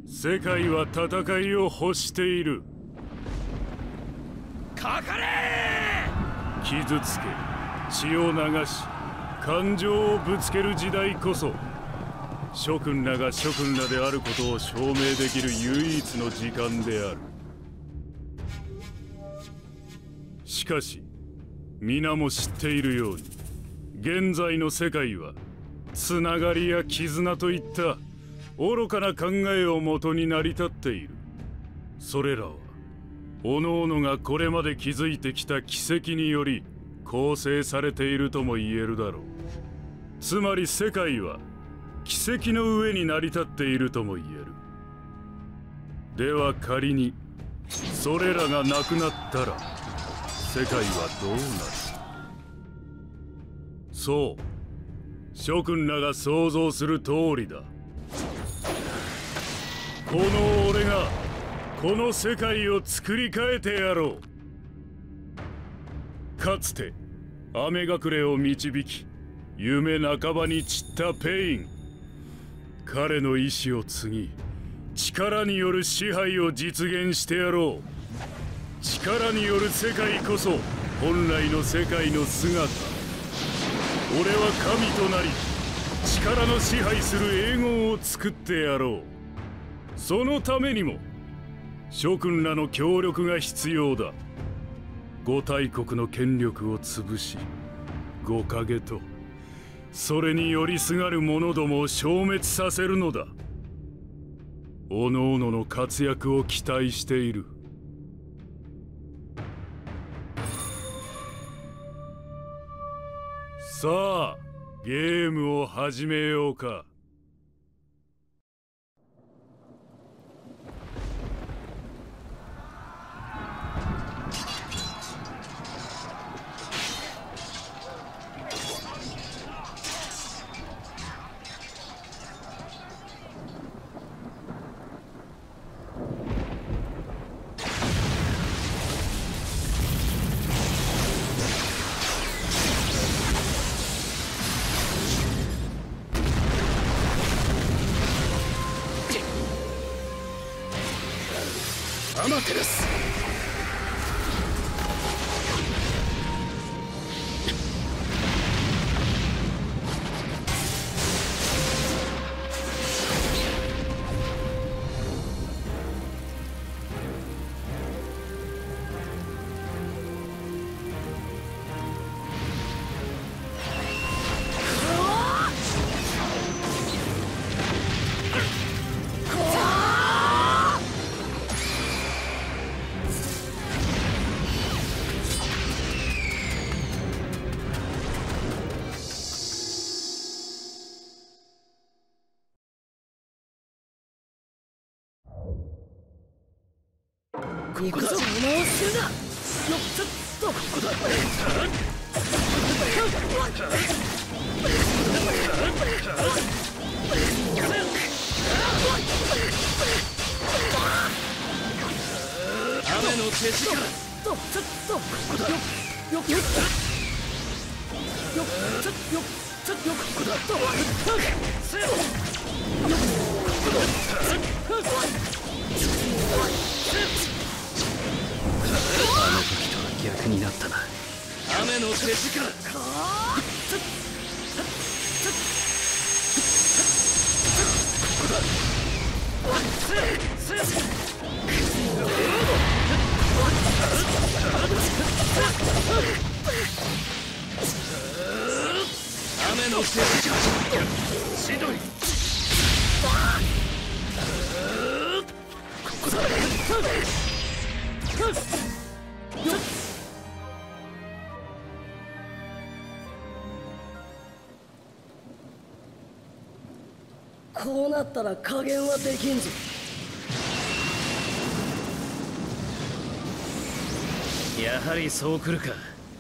世界は戦いを欲している。 かかれ。 傷つけ、血を流し、感情をぶつける時代こそ諸君らが諸君らであることを証明できる唯一の時間である。しかし皆も知っているように、現在の世界はつながりや絆といった愚かな考えをもとに成り立っている。それらは各々がこれまで築いてきた奇跡により構成されているとも言えるだろう。つまり世界は奇跡の上に成り立っているとも言える。では仮にそれらがなくなったら世界はどうなる？そう、諸君らが想像する通りだ。この俺がこの世界を作り変えてやろう。かつて雨隠れを導き夢半ばに散ったペイン、彼の意志を継ぎ力による支配を実現してやろう。力による世界こそ本来の世界の姿。俺は神となり力の支配する永劫を作ってやろう。そのためにも諸君らの協力が必要だ。五大国の権力を潰し、五影とそれによりすがる者どもを消滅させるのだ。各々の活躍を期待している。さあ、ゲームを始めようか。 アマテラス。行くぞ。邪魔をするな。よっちょっとここだ。雨の手力。ちょっとここだ。よっちょっとここだ。あの時とは逆になったな。雨の手力。ここだ。雨の手力。しどい。ここだ。こうなったら加減はできんぞ。やはりそうくるか。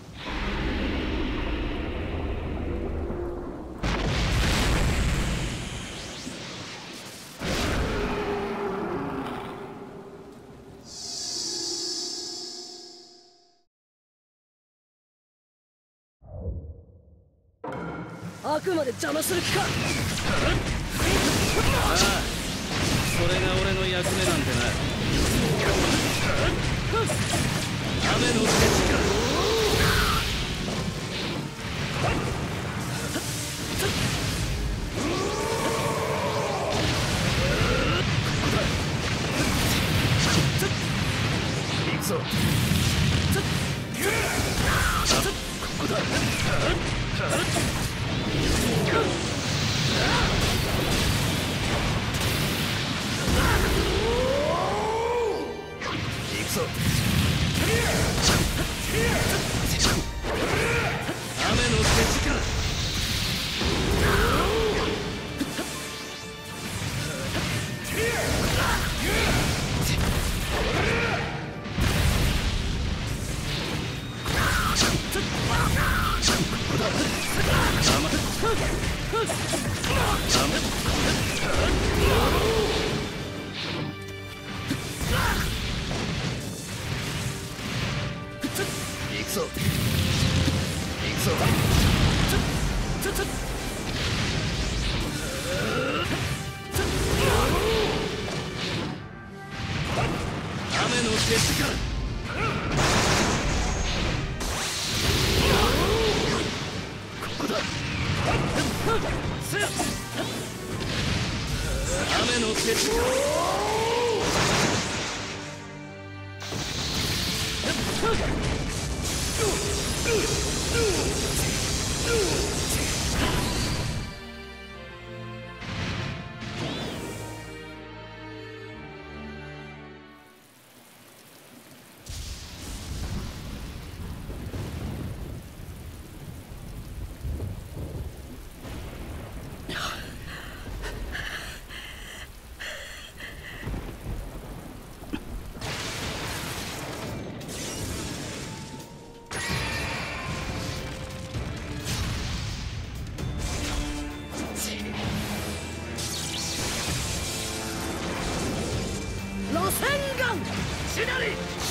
あくまで邪魔する気か。ああ、それが俺の雨の手力。行くぞ。ここだ。行くぞ。雨の手力。行くぞ。行くぞ。雨の手力。ここだ。雨の手力。螺旋丸しなり。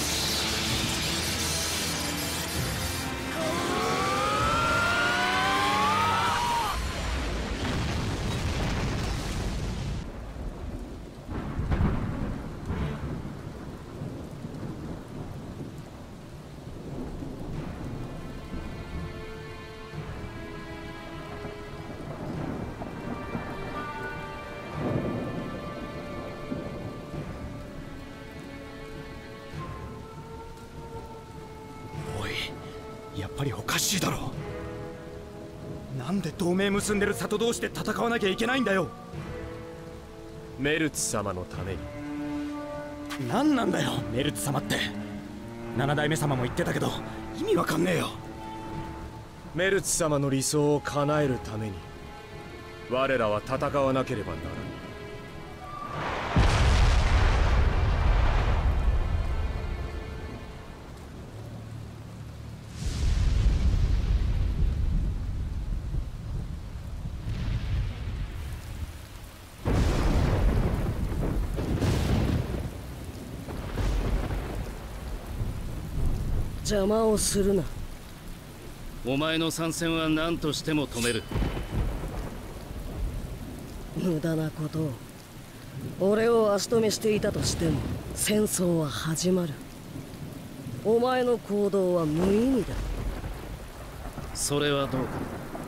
やっぱりおかしいだろ。なんで同盟結んでる里同士で戦わなきゃいけないんだよ。 メルツ様のために。 何なんだよメルツ様って。七代目様も言ってたけど意味わかんねえよ。 メルツ様の理想を叶えるために我らは戦わなければならぬ。 邪魔をするな。 お前の参戦は何としても止める。 無駄なことを。俺を足止めしていたとしても戦争は始まる。お前の行動は無意味だ。 それはどうか。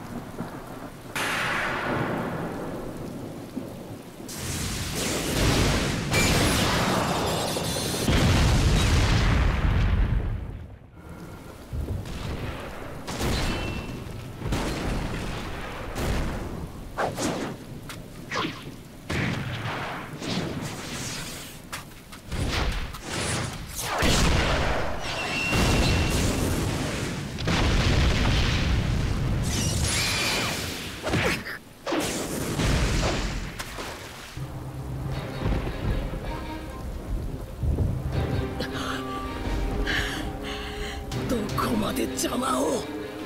どこまで邪魔を。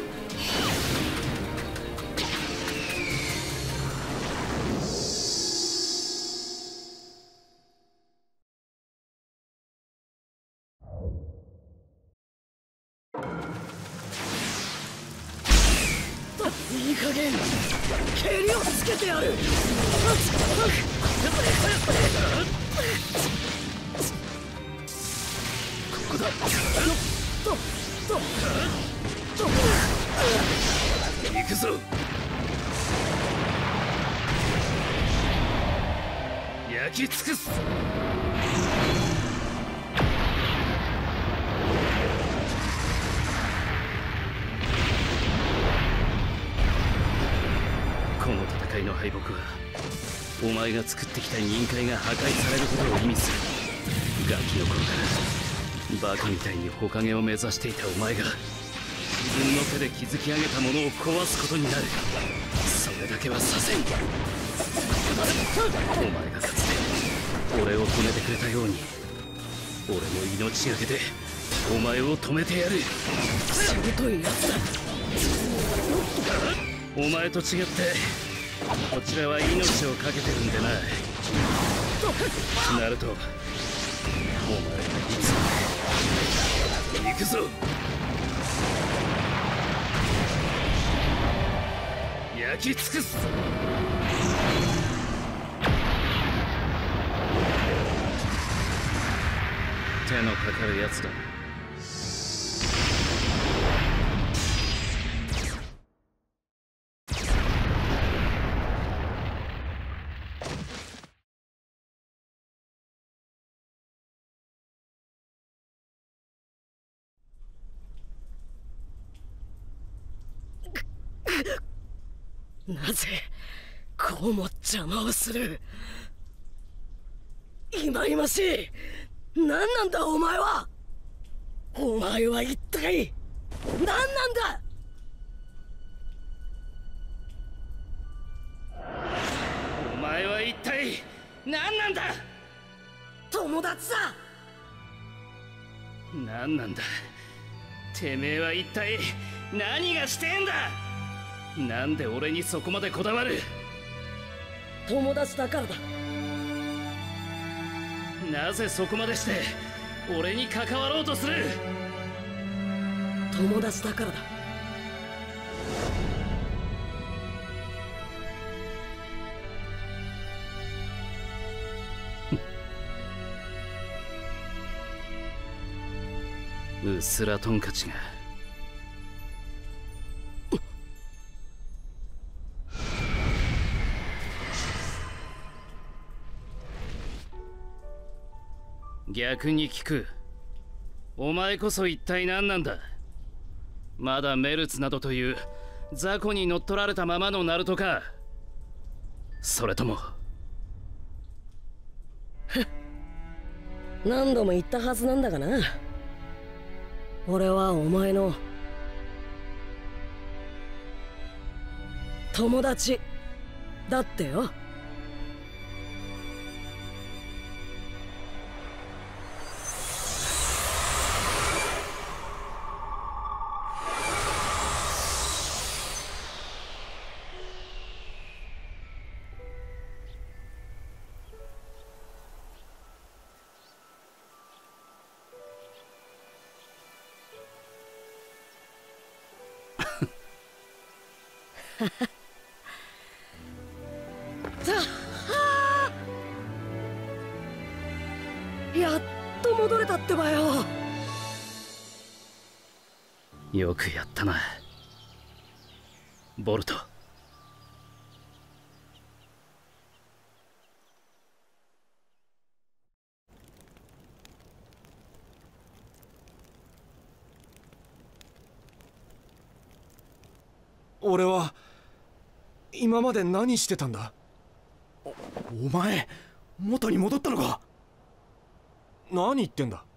いい加減蹴りをつけてやる。ここだ。 焼き尽くす。この戦いの敗北はお前が作ってきた任界が破壊されることを意味する。ガキの頃からバカみたいに火影を目指していたお前が自分の手で築き上げたものを壊すことになる。それだけはさせん。お前がかつて俺を止めてくれたように俺も命がけでお前を止めてやる。 しぶといやつだ。 お前と違ってこちらは命をかけてるんでな。ナルト、お前はいつも行くぞ。焼き尽くす。手のかかるやつだ。 なぜこうも邪魔をする。忌々しい。何なんだお前は。お前は一体何なんだ。 お前は一体何なんだ。 友達だ。 何なんだ。てめえは一体何がしてんだ。なんで俺にそこまでこだわる。 友達だからだ。 なぜそこまでして俺に関わろうとする。 友達だからだ。 うっすらトンカチが逆に聞く。お前こそ一体何なんだ。まだメルツなどという雑魚に乗っ取られたままのナルトか。それとも何度も言ったはずなんだがな。俺はお前の友達だってよ。やっと戻れたってばよ。 よくやったなボルト。 俺は今まで何してたんだ。 お前元に戻ったのか。 何言ってんだ。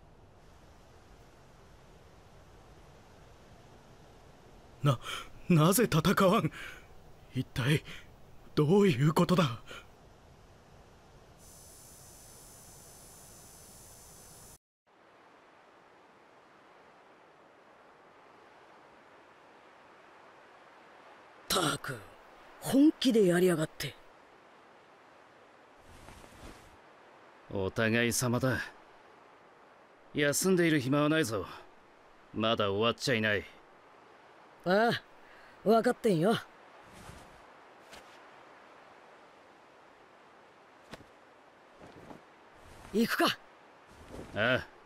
なぜ戦わん。一体どういうことだ。 ったく本気でやりやがって。 お互い様だ。休んでいる暇はないぞ。まだ終わっちゃいない。 ああ分かってんよ。行くか。 ああ。